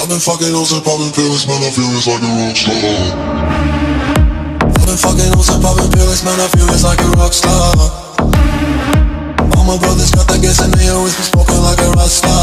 I've been fucking hoes and popping pills, man, I feel it's like a rock star. I've been fucking hoes and popping pills, man, I feel it's like a rock star. All my brothers got that gas and they always been smoking like a rock star.